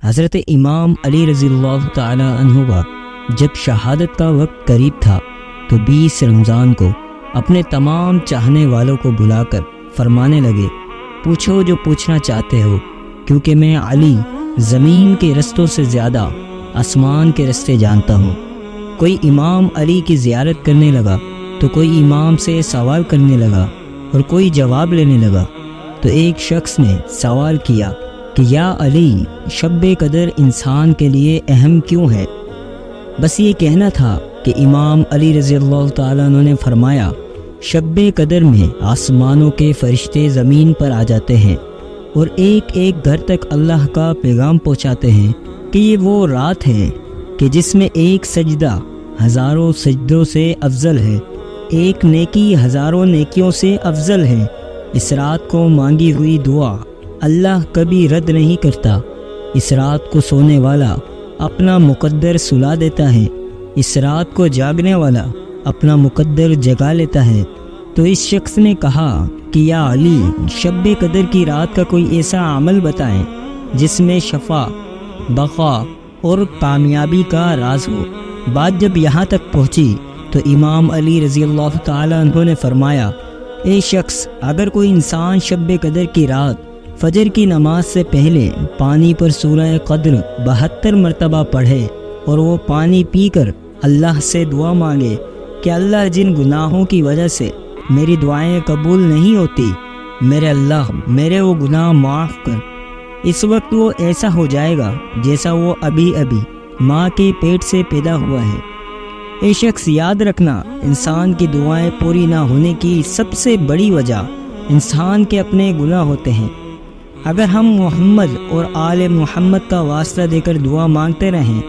حضرت امام علی رضی اللہ تعالی عنہ کا جب شہادت کا وقت قریب تھا تو 20 رمضان کو اپنے تمام چاہنے والوں کو بلا کر فرمانے لگے، پوچھو جو پوچھنا چاہتے ہو، کیونکہ میں علی زمین کے رستوں سے زیادہ آسمان کے رستے جانتا ہوں۔ کوئی امام علی کی زیارت کرنے لگا تو کوئی امام سے سوال کرنے لگا اور کوئی جواب لینے لگا۔ تو ایک شخص نے سوال کیا کہ یا علی، شب قدر انسان کے لیے اہم کیوں ہے؟ بس یہ کہنا تھا کہ امام علی رضی اللہ تعالیٰ عنہ نے فرمایا، شب قدر میں آسمانوں کے فرشتے زمین پر آ جاتے ہیں اور ایک ایک گھر تک اللہ کا پیغام پہنچاتے ہیں کہ یہ وہ رات ہے کہ جس میں ایک سجدہ ہزاروں سجدوں سے افضل ہے، ایک نیکی ہزاروں نیکیوں سے افضل ہے۔ اس رات کو مانگی ہوئی دعا اللہ کبھی رد نہیں کرتا۔ اس رات کو سونے والا اپنا مقدر سلا دیتا ہے، اس رات کو جاگنے والا اپنا مقدر جگا لیتا ہے۔ تو اس شخص نے کہا کہ یا علی، شب قدر کی رات کا کوئی ایسا عمل بتائیں جس میں شفا، بقا اور کامیابی کا راز ہو۔ بات جب یہاں تک پہنچی تو امام علی رضی اللہ تعالیٰ عنہ نے فرمایا، اے شخص، اگر کوئی انسان شب قدر کی رات فجر کی نماز سے پہلے پانی پر سورہ قدر 72 مرتبہ پڑھے اور وہ پانی پی کر اللہ سے دعا مانگے کہ اللہ، جن گناہوں کی وجہ سے میری دعائیں قبول نہیں ہوتی، میرے اللہ میرے وہ گناہ معاف کر، اس وقت وہ ایسا ہو جائے گا جیسا وہ ابھی ماں کے پیٹ سے پیدا ہوا ہے۔ اے شخص، یاد رکھنا، انسان کی دعائیں پوری نہ ہونے کی سب سے بڑی وجہ انسان کے اپنے گناہ ہوتے ہیں۔ اگر ہم محمد اور آل محمد کا واسطہ دے کر دعا مانگتے رہیں،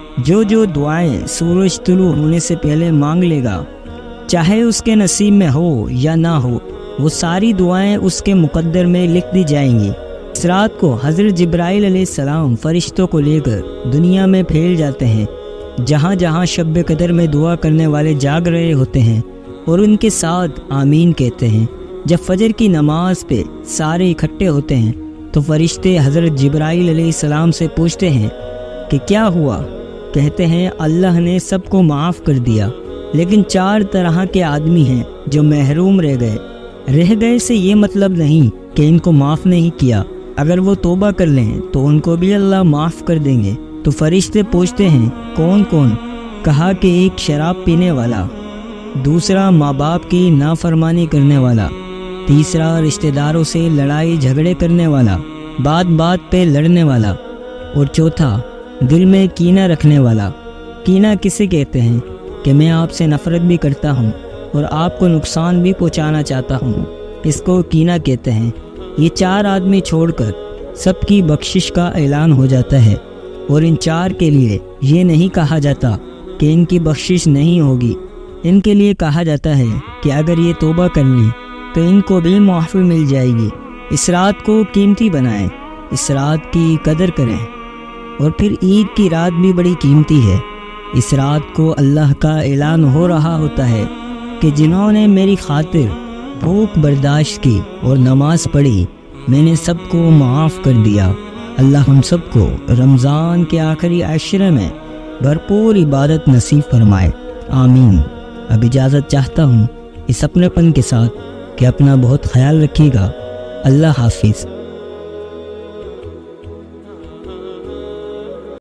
جو دعائیں سورج طلوع ہونے سے پہلے مانگ لے گا، چاہے اس کے نصیب میں ہو یا نہ ہو، وہ ساری دعائیں اس کے مقدر میں لکھ دی جائیں گی۔ اس رات کو حضرت جبرائیل علیہ السلام فرشتوں کو لے کر دنیا میں پھیل جاتے ہیں، جہاں جہاں شب قدر میں دعا کرنے والے جاگ رہے ہوتے ہیں اور ان کے ساتھ آمین کہتے ہیں۔ جب فجر کی نماز پہ سارے اکٹھے ہوتے ہیں تو فرشتے حضرت جبرائیل علیہ السلام سے پوچھتے ہیں کہ کیا ہوا؟ کہتے ہیں اللہ نے سب کو معاف کر دیا، لیکن 4 طرح کے آدمی ہیں جو محروم رہ گئے سے یہ مطلب نہیں کہ ان کو معاف نہیں کیا، اگر وہ توبہ کر لیں تو ان کو بھی اللہ معاف کر دیں گے۔ تو فرشتے پوچھتے ہیں کون کون؟ کہا کہ ایک شراب پینے والا، دوسرا ماں باپ کی نافرمانی کرنے والا، تیسرا رشتہ داروں سے لڑائی جھگڑے کرنے والا، بات بات پہ لڑنے والا، اور چوتھا دل میں کینہ رکھنے والا۔ کینہ کسے کہتے ہیں کہ میں آپ سے نفرت بھی کرتا ہوں اور آپ کو نقصان بھی پہنچانا چاہتا ہوں، اس کو کینہ کہتے ہیں۔ یہ 4 آدمی چھوڑ کر سب کی بخشش کا اعلان ہو جاتا ہے، اور ان 4 کے لیے یہ نہیں کہا جاتا کہ ان کی بخشش نہیں ہوگی، ان کے لیے کہا جاتا ہے کہ اگر یہ توبہ کر لیں تو ان کو بھی معافی مل جائے گی۔ اس رات کو قیمتی بنائیں، اس رات کی قدر کریں، اور پھر عید کی رات بھی بڑی قیمتی ہے۔ اس رات کو اللہ کا اعلان ہو رہا ہوتا ہے کہ جنہوں نے میری خاطر بھوک برداشت کی اور نماز پڑھی، میں نے سب کو معاف کر دیا۔ اللہ ہم سب کو رمضان کے آخری عشرے میں بھرپور عبادت نصیب فرمائے، آمین۔ اب اجازت چاہتا ہوں اس اپنے پن کے ساتھ کہ اپنا بہت خیال رکھیے گا۔ اللہ حافظ۔